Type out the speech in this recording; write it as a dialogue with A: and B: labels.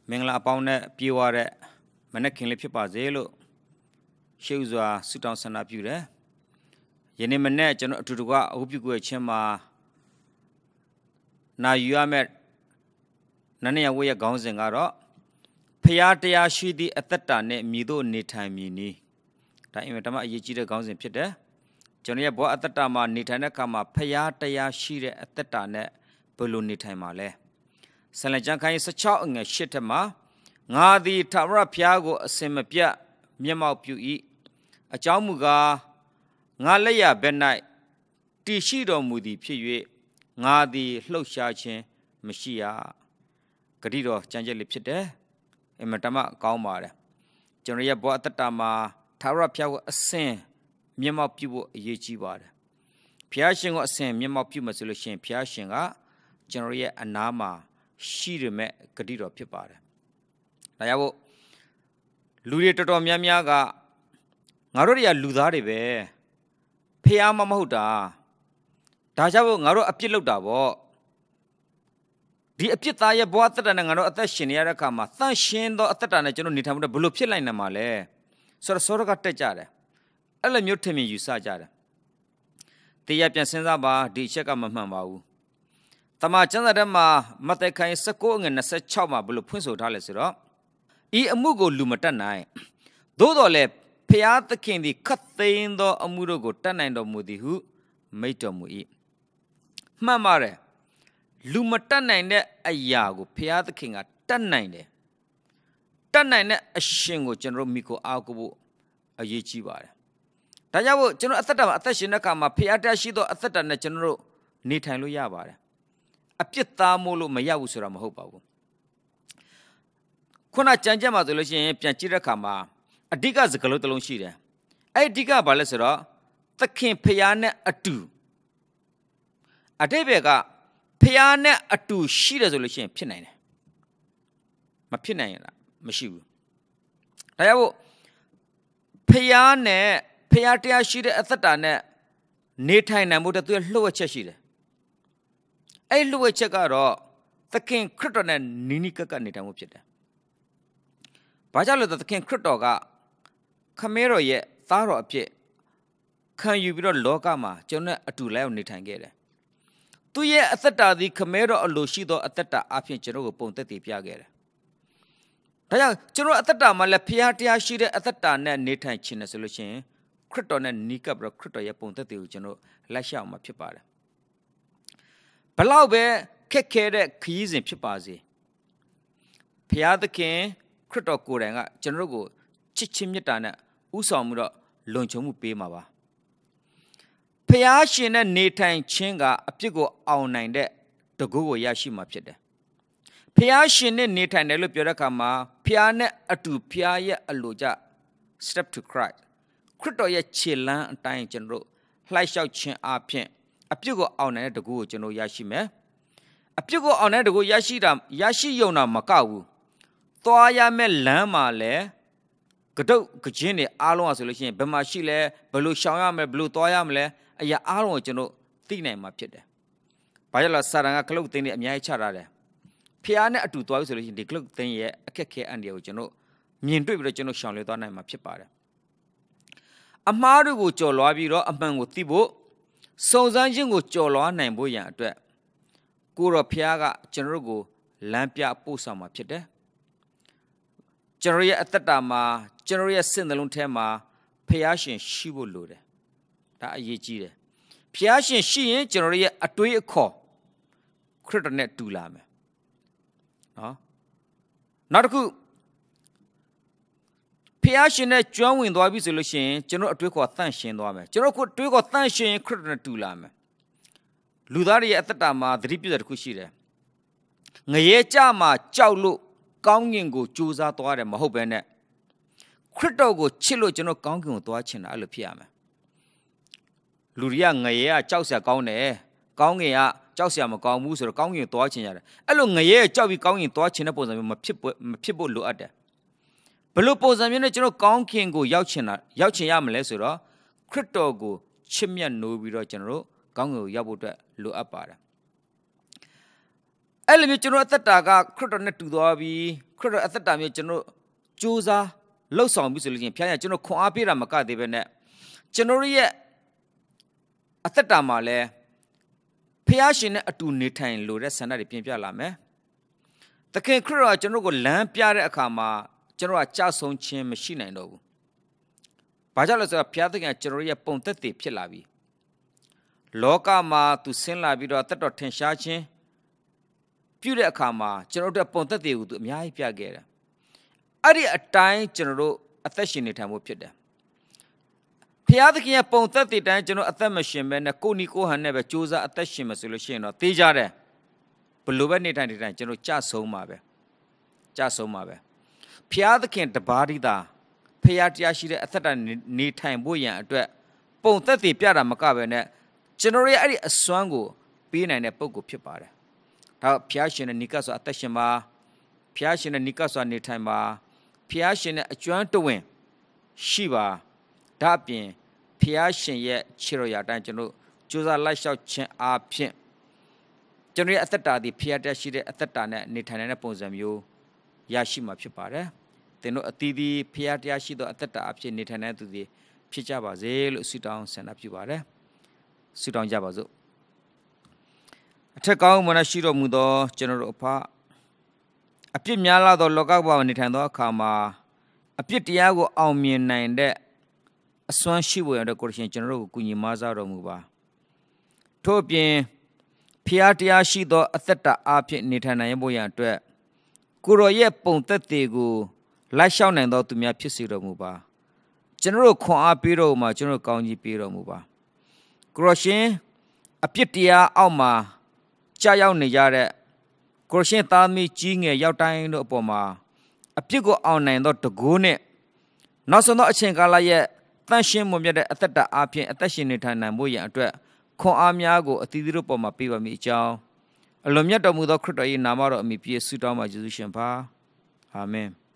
A: မင်္ဂလာအပေါင်းနဲ့ပြေဝတဲ့မနက်ခင်းလေးဖြစ်ပါစေလို့ရှေးဥစွာဆုတောင်းဆန္ဒပြုတယ်။ယနေ့မနေ့ကျွန်တော်အတူတကွအဟုတ်ပြုခဲ့ခြင်းမှာနာယူရမယ့်နန်းရဝရဲ့ခေါင်းစဉ်ကတော့ဖျားတရားရှိသည့်အသက်တာနဲ့မြည်တို့နေထိုင်မည်နီ။ဒါအင်မတန်မှအရေးကြီးတဲ့ခေါင်းစဉ်ဖြစ်တယ်။ကျွန်တော်ရဲ့ဘဝအသက်တာမှာနေထိုင်တဲ့အခါမှာဖျားတရားရှိတဲ့အသက်တာနဲ့ဘယ်လိုနေထိုင်မှာလဲ။ဆလကြံခိုင်း16အငယ်8ထက်မှာငါသည်ထာဝရဘုရားကိုအစင်မပြတ်မျက်မှောက်ပြု၏အကြောင်းမူကားငါလက်ရဘက်၌တည်ရှိတော်မူသည်ဖြစ်၍ငါသည်လှုပ်ရှားခြင်းမရှိရဂတိတော်ကြံကြက်လေးဖြစ်တယ်အင်မတန်မှကောင်းပါတယ်ကျွန်တော်ရဲ့ဘဝအတ္တမှာထာဝရဘုရားကိုအစင်မျက်မှောက်ပြုဖို့အရေးကြီးပါတယ်ဘုရားရှင်ကိုအစင်မျက်မှောက်ပြုမှဆိုလို့ရှိရင်ဘုရားရှင်ကကျွန်တော်ရဲ့အနာမှာရှိရမယ့်ဂတိတော်ဖြစ်ပါတယ်ဒါကြောင့်လူတွေတော်တော်များများကငါတို့တွေကလူသားတွေပဲဖះမဟုတ်တာဒါကြောင့်ငါတို့အပြစ်လုပ်တာပေါ့ဒီအပြစ်သားရဲ့ဘဝအသက်တာနဲ့ငါတို့အသက်ရှင်နေရတဲ့အခါမှာတန့်ရှင်းသောအသက်တာနဲ့ကျွန်တော်နေထိုင်မှုဘယ်လိုဖြစ်လိုက်နိုင်မှာလဲဆိုတော့စောရကတက်ကြတယ်အဲ့လိုမျိုးထင်မြင်ယူဆကြတယ်တရားပြန်စဉ်းစားပါဒီအချက်ကမမှန်ပါဘူးတမန်ကျမ်းစာထဲမှာမဿဲခန်း19ငွေ26မှာဘယ်လိုဖွင့်ဆိုထားလဲဆိုတော့ဤအမှုကိုလူမတတ်နိုင်သို့တော်လည်းဖျားသခင်သည်ခတ်သိမ်းသောအမှုတို့ကိုတတ်နိုင်တော်မူသည်ဟုမိန့်တော်မူ၏မှန်ပါတယ်လူမတတ်နိုင်တဲ့အရာကိုဖျားသခင်ကတတ်နိုင်တယ်တတ်နိုင်တဲ့အရှင်ကိုကျွန်တော်မိကိုအားကိုဖို့အရေးကြီးပါတယ်ဒါကြောင့်ကျွန်တော်အသက်တာမှာအသက်ရှင်တဲ့အခါမှာဖျားတရားရှိသောအသက်တာနဲ့ကျွန်တော်နေထိုင်လို့ရပါတယ်အပြစ်သားမို့လို့မရဘူးဆိုတာမဟုတ်ပါဘူးခုနကြံကြက်မှာဆိုလို့ရှိရင်ပြန်ကြည့်တဲ့အခါမှာအဓိကစကားလုံးတစ်လုံးရှိတယ်အဲ့အဓိကဘာလဲဆိုတော့သခင်ဖျားနဲ့အတူအတိတ်ဘက်ကဖျားနဲ့အတူရှိတယ်ဆိုလို့ရှိရင်ဖြစ်နိုင်တယ်မဖြစ်နိုင်ရင်မရှိဘူးဒါကြောင့်ဖျားနဲ့ဖျားတရားရှိတဲ့အသက်တာနဲ့နေထိုင်နိုင်ဖို့သူရဲ့လှုပ်ဝက်ချက်ရှိတယ်အဲ့လှုပ်ဝက်ချက်ကတော့သခင်ခရစ်တော်နဲ့နီးနီးကပ်ကပ်နေထိုင်မှုဖြစ်တယ်ဘာကြောင့်လဲဆိုတော့သခင်ခရစ်တော်ကခမဲတော်ရဲ့သားတော်အဖြစ်ခံယူပြီးတော့လောကမှာကျွန်တော်နဲ့အတူလိုက်အောင်နေထိုင်ခဲ့တယ်သူရဲ့အသက်တာသည်ခမဲတော်အလိုရှိသောအသက်တာအဖြစ်ကျွန်တော်ကိုပုံသက်တည်ပြခဲ့တယ်ဒါကြောင့်ကျွန်တော်အသက်တာမှာလည်းဖျားတရားရှိတဲ့အသက်တာနဲ့နေထိုင်ခြင်းနဲ့ဆိုလို့ရှိရင်ခရစ်တော်နဲ့နီးကပ်ပြီးတော့ခရစ်တော်ရဲ့ပုံသက်တည်ကိုကျွန်တော်လက်ရှောင်မှာဖြစ်ပါတယ်ဘလောက်ပဲခက်ခဲတဲ့ခရီးစဉ်ဖြစ်ပါစေဖျားသခင်ခရစ်တော်ကိုယ်တိုင်ကကျွန်တော်တို့ကိုချစ်ချင်းမြတ်တာနဲ့ဥဆောင်မှုတော့လွန်ခြုံမှုပေးမှာပါဖျားရှင်နဲ့နေထိုင်ခြင်းကအပြစ်ကိုအောင်နိုင်တဲ့တကူကိုရရှိမှာဖြစ်တယ်ဖျားရှင်နဲ့နေထိုင်တယ်လို့ပြောတဲ့အခါမှာဖျားနဲ့အတူဖျားရဲ့အလိုကြ step to Christ ခရစ်တော်ရဲ့ခြေလမ်းအတိုင်းကျွန်တော်တို့လှိုက်လျှောက်ခြင်းအပြင်အပြစ်ကိုအောင်နိုင်တဲ့တကူကိုကျွန်တော်ရရှိမယ်အပြစ်ကိုအောင်နိုင်တဲ့တကူရရှိရုံတော့မကဘူးသွားရမယ့်လမ်းမှာလည်းကတုတ်ကချင်းတွေအားလုံးဆိုလို့ရှိရင်ဘယ်မှာရှိလဲဘယ်လိုရှောင်ရမလဲဘယ်လိုသွားရမလဲအရာအားလုံးကိုကျွန်တော်သိနိုင်မှာဖြစ်တယ်။ဘာကြောင့်လဲစာတန်ကကလုတ်သိန်းတွေအများကြီးချထားတယ်။ဖျားနဲ့အတူသွားပြီဆိုလို့ရှိရင်ဒီကလုတ်သိန်းရဲ့အခက်ခဲအန်ဒီကိုကျွန်တော်မြင်တွေ့ပြီးတော့ကျွန်တော်ရှောင်လွှဲသွားနိုင်မှာဖြစ်ပါတယ်။အမှားတွေကိုကြော်လွှားပြီးတော့အမှန်ကိုသိဖို့စုံစမ်းခြင်းကိုကြော်လွှားနိုင်ဖို့ရန်အတွက်ကိုတော်ဖျားကကျွန်တော်တို့ကိုလမ်းပြပို့ဆောင်မှာဖြစ်တယ်။ကျွန်တော်ရဲ့အသက်တာမှာကျွန်တော်ရဲ့စိတ်နှလုံးထဲမှာဖျားရှင်ရှိဖို့လိုတယ်ဒါအရေးကြီးတယ်ဖျားရှင်ရှိရင်ကျွန်တော်ရဲ့အတွေးအခေါ်ခရစ်တော်နဲ့တူလာမယ်နော်နောက်တစ်ခုဖျားရှင်နဲ့ကျွမ်းဝင်သွားပြီဆိုလို့ရှိရင်ကျွန်တော်အတွေးခေါ်တန့်ရှင်းသွားမယ်ကျွန်တော်အတွေးခေါ်တန့်ရှင်းရင်ခရစ်တော်နဲ့တူလာမယ်လူသားတွေရဲ့အသက်တာမှာသတိပြုတဲ့တစ်ခုရှိတယ်ငရဲကြမှာကြောက်လို့ကောင်းကင်ကိုကြိုးစားသွားတယ်မဟုတ်ဘဲနဲ့ခရစ်တော်ကိုချစ်လို့ကျွန်တော်ကောင်းကင်ကိုသွားချင်တာအဲ့လိုဖြစ်ရမယ်လူတွေကငရဲကကြောက်စရာကောင်းတယ်ကောင်းကင်ကကြောက်စရာမကောင်းဘူးဆိုတော့ကောင်းကင်ကိုသွားချင်ရတယ်အဲ့လိုငရဲကြောက်ပြီးကောင်းကင်သွားချင်တဲ့ပုံစံမျိုးမဖြစ်ဖို့လိုအပ်တယ်ဘယ်လိုပုံစံမျိုးနဲ့ကျွန်တော်ကောင်းကင်ကိုရောက်ချင်ရမလဲဆိုတော့ခရစ်တော်ကိုချစ်မြတ်နိုးပြီးတော့ကျွန်တော်တို့ကောင်းကင်ကိုရောက်ဖို့အတွက်လိုအပ်ပါတယ်အဲ့လိုမျိုးကျွန်တော်အသက်တာကခရစ်တော်နဲ့တူသွားပြီခရစ်တော်အသက်တာမျိုးကျွန်တော်ကြိုးစားလှုပ်ဆောင်ပြီဆိုလို့ချင်းဖခင်ကျွန်တော်ခွန်အားပေးတာမကသေးပဲနဲ့ကျွန်တော်ရဲ့အသက်တာမှာလဲဖခင်ရှင်နဲ့အတူနေထိုင်လို့တဲ့ဆန္ဒတွေပြင်ပြလာမယ်သခင်ခရစ်တော်ကျွန်တော်ကိုလမ်းပြတဲ့အခါမှာကျွန်တော်ကကြဆုံခြင်းမရှိနိုင်တော့ဘူးဘာကြောင့်လဲဆိုတော့ဖခင်သခင်ကျွန်တော်ရဲ့ပုံသက်တည်ဖြစ်လာပြီလောကမှာသူဆင်းလာပြီးတော့တက်တော်ထင်ရှားခြင်းပြုတဲ့အခါမှာကျွန်တော်တို့ပုံသက်တည်ကိုသူအများကြီးပြခဲ့တယ်အဲ့ဒီအတိုင်းကျွန်တော်တို့အသက်ရှင်နေထိုင်ဖို့ဖြစ်တယ်ဖခင်သခင်ရဲ့ပုံသက်တည်တိုင်းကျွန်တော်အသက်မရှင်ပဲနဲ့ကိုနီကိုဟန်နဲ့ပဲစူးစမ်းအသက်ရှင်မဆိုလို့ရှိရင်တော့တေးကြတယ်ဘလို့ပဲနေထိုင်ကျွန်တော်ကြဆုံးပါပဲကြဆုံးပါပဲဖခင်သခင်တပါးဒီသာဖခင်တရားရှိတဲ့အသက်တာနေထိုင်ဖို့ရန်အတွက်ပုံသက်တည်ပြတာမကပဲနဲ့ကျွန်တော်ရဲ့အဲ့ဒီအစွမ်းကိုပေးနိုင်တဲ့ပုံကိုဖြစ်ပါတယ်ဒါဖျားရှင်နဲ့နိကဆိုအသက်ရှင်ပါဖျားရှင်နဲ့နိကဆိုနေထိုင်ပါဖျားရှင်နဲ့အကျွမ်းတဝင်ရှိပါဒါအပြင်ဖျားရှင်ရဲ့ခြေတော်ရာတိုင်းကျွန်တော်ကြိုးစားလိုက်လျှောက်ခြင်းအားဖြင့်ကျွန်တော်ရဲ့အသက်တာဒီဖျားတက်ရှိတဲ့အသက်တာနဲ့နေထိုင်တဲ့ပုံစံမျိုးရရှိမှာဖြစ်ပါတယ်သင်တို့အသီးသီးဖျားတရားရှိသောအသက်တာအဖြစ်နေထိုင်တဲ့သူတွေဖြစ်ကြပါစေလို့ဆုတောင်းဆန္ဒပြုပါတယ်ဆုတောင်းကြပါစို့အထက်ကောင်းမွန်ရှိတော်မူသောကျွန်တော်တို့အဖအပြစ်များလာသောလောကဘဝနေထိုင်သောအခါမှာအပြစ်တရားကိုအောင်မြင်နိုင်တဲ့အစွမ်းရှိဖို့ရတဲ့ကိုရှင်ကျွန်တော်တို့ကိုကူညီမဆတော်မူပါထို့အပြင်ဖျားတရားရှိသောအသက်တာအဖြစ်နေထိုင်နိုင်ဖို့ရအတွက်ကိုရောရဲ့ပုံသက်တွေကိုလိုက်လျှောက်နိုင်သောသူများဖြစ်စေတော်မူပါကျွန်တော်တို့ခွန်အားပေးတော်မှာကျွန်တော်တို့ကောင်းကြီးပေးတော်မူပါကိုရောရှင်အပြစ်တရားအောက်မှာကြာရောက်နေကြတဲ့ကိုရှင်သားမီးကြီးငယ်ရောက်တိုင်းတို့အပေါ်မှာအပြစ်ကိုအောင်နိုင်သောတကူးနဲ့နောက်ဆုံးသောအချိန်ကာလရဲ့တန်ရှင်းမွန်မြတ်တဲ့အသက်တာအပြင်အသက်ရှင်နေထိုင်နိုင်ဖို့ရန်အတွက်ခွန်အားများကိုအသီးသီးတို့ပေါ်မှာပေးပါမိအကြောင်းအလွန်မြတ်တော်မူသောခရစ်တော်၏နာမတော်အမိပြည့်ဆုတောင်းပါယေရှုရှင်ပါအာမင်